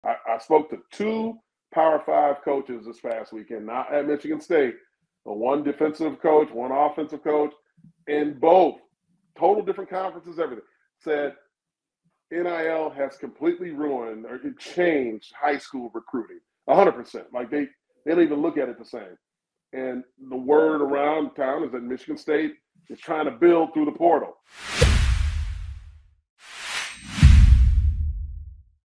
I spoke to two Power 5 coaches this past weekend, not at Michigan State, but one defensive coach, one offensive coach, and both, total different conferences, everything, said NIL has completely ruined or it changed high school recruiting 100%. Like they don't even look at it the same. And the word around town is that Michigan State is trying to build through the portal.